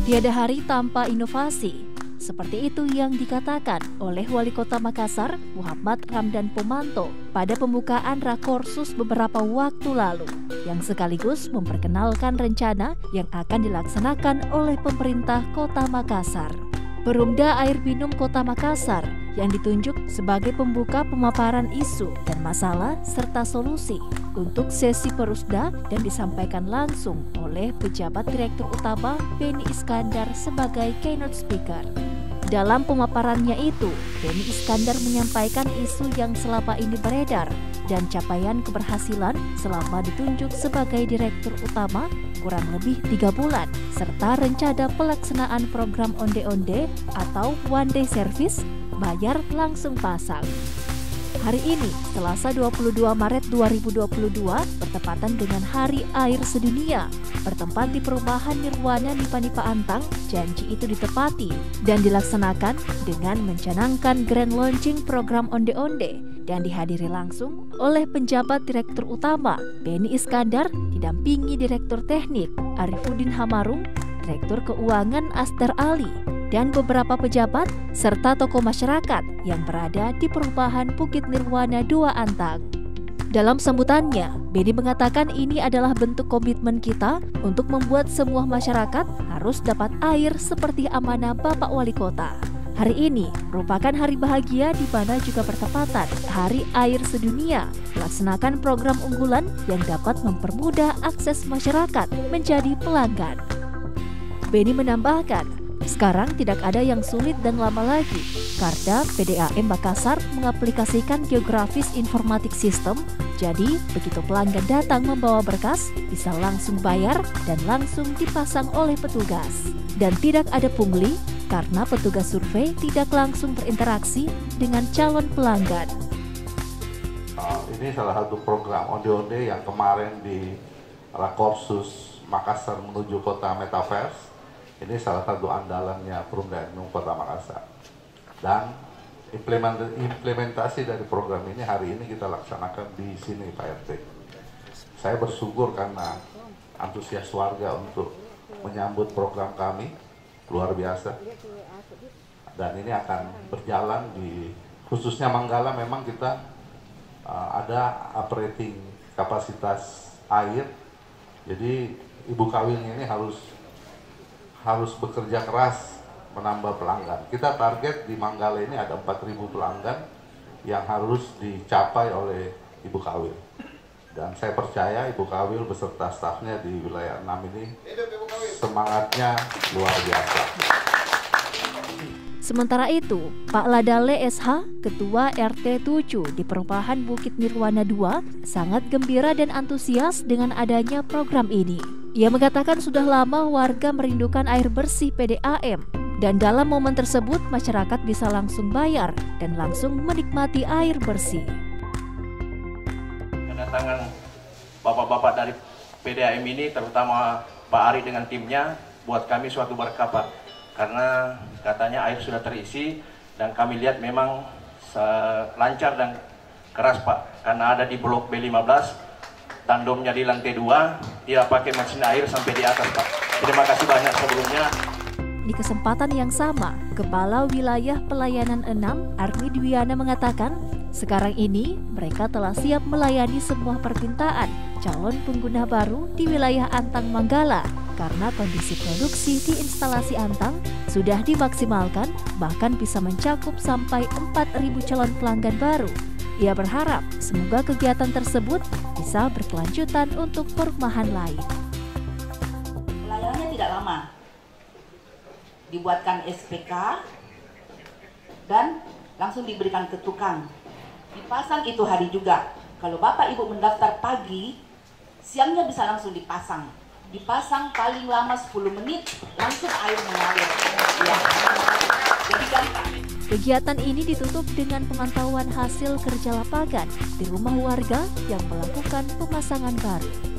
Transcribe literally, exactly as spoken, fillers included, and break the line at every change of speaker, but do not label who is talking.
Tiada hari tanpa inovasi. Seperti itu yang dikatakan oleh Wali Kota Makassar, Muhammad Ramdan Pomanto, pada pembukaan Rakorsus beberapa waktu lalu, yang sekaligus memperkenalkan rencana yang akan dilaksanakan oleh pemerintah Kota Makassar. Perumda Air Minum Kota Makassar yang ditunjuk sebagai pembuka pemaparan isu dan masalah serta solusi untuk sesi Perusda dan disampaikan langsung oleh pejabat Direktur Utama Beni Iskandar sebagai keynote speaker. Dalam pemaparannya itu, Beni Iskandar menyampaikan isu yang selama ini beredar dan capaian keberhasilan selama ditunjuk sebagai Direktur Utama kurang lebih tiga bulan, serta rencana pelaksanaan program onde-onde atau one day service, bayar langsung pasang. Hari ini, Selasa dua puluh dua Maret dua ribu dua puluh dua, bertepatan dengan Hari Air Sedunia, bertempat di perumahan Nirwana Nipa-Nipa Antang, janji itu ditepati dan dilaksanakan dengan mencanangkan grand launching program onde-onde dan dihadiri langsung oleh penjabat Direktur Utama Beni Iskandar, didampingi Direktur Teknik Arifuddin Hamarung, Direktur Keuangan Aster Ali, dan beberapa pejabat serta tokoh masyarakat yang berada di perumahan Bukit Nirwana dua Antang. Dalam sambutannya, Beni mengatakan ini adalah bentuk komitmen kita untuk membuat semua masyarakat harus dapat air seperti amanah Bapak Wali Kota. Hari ini merupakan hari bahagia di mana juga bertepatan Hari Air Sedunia, melaksanakan program unggulan yang dapat mempermudah akses masyarakat menjadi pelanggan. Beni menambahkan, sekarang tidak ada yang sulit dan lama lagi, karena P D A M Makassar mengaplikasikan geografis informatik sistem, jadi begitu pelanggan datang membawa berkas, bisa langsung bayar dan langsung dipasang oleh petugas. Dan tidak ada pungli, karena petugas survei tidak langsung berinteraksi dengan calon pelanggan.
Uh, ini salah satu program onde-onde yang kemarin di Rakorsus Makassar menuju kota Metaverse. Ini salah satu andalannya Perumda Air Minum Kota Makassar. Dan implementasi dari program ini hari ini kita laksanakan di sini, Pak R T. Saya bersyukur karena antusias warga untuk menyambut program kami luar biasa. Dan ini akan berjalan di khususnya Manggala. Memang kita uh, ada operating kapasitas air. Jadi ibu kawin ini harus harus bekerja keras menambah pelanggan. Kita target di Manggala ini ada empat ribu pelanggan yang harus dicapai oleh Ibu Kawil. Dan saya percaya Ibu Kawil beserta stafnya di wilayah enam ini semangatnya luar biasa.
Sementara itu, Pak Ladale S H, Ketua R T tujuh di Perumahan Bukit Nirwana dua, sangat gembira dan antusias dengan adanya program ini. Ia mengatakan sudah lama warga merindukan air bersih P D A M, dan dalam momen tersebut masyarakat bisa langsung bayar dan langsung menikmati air bersih.
Kedatangan bapak-bapak dari P D A M ini, terutama Pak Ari dengan timnya, buat kami suatu berkah, Pak. Karena katanya air sudah terisi dan kami lihat memang lancar dan keras, Pak. Karena ada di blok B lima belas, tandomnya di lantai dua, tidak pakai mesin air sampai di atas, Pak. Terima kasih banyak sebelumnya.
Di kesempatan yang sama, Kepala Wilayah Pelayanan enam, Armi Dwiana mengatakan, sekarang ini mereka telah siap melayani semua permintaan calon pengguna baru di wilayah Antang Manggala, karena kondisi produksi di instalasi Antang sudah dimaksimalkan, bahkan bisa mencakup sampai empat ribu calon pelanggan baru. Ia berharap semoga kegiatan tersebut bisa berkelanjutan untuk perumahan lain.
Pelayanannya tidak lama, dibuatkan S P K dan langsung diberikan ke tukang. Dipasang itu hari juga. Kalau Bapak Ibu mendaftar pagi, siangnya bisa langsung dipasang. Dipasang paling lama sepuluh menit, langsung air mengalir. Ya. Jadi gampang.
Kegiatan ini ditutup dengan pemantauan hasil kerja lapangan di rumah warga yang melakukan pemasangan baru.